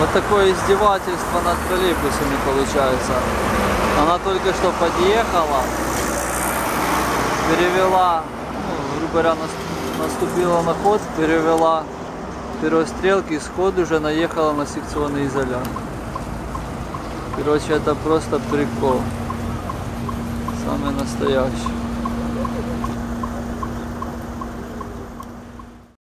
Вот такое издевательство над троллейбусами получается. Она только что подъехала, перевела, ну, грубо говоря, наступила на ход, перевела первострелки, сходу уже наехала на секционный изолятор. Короче, это просто прикол. Самый настоящий.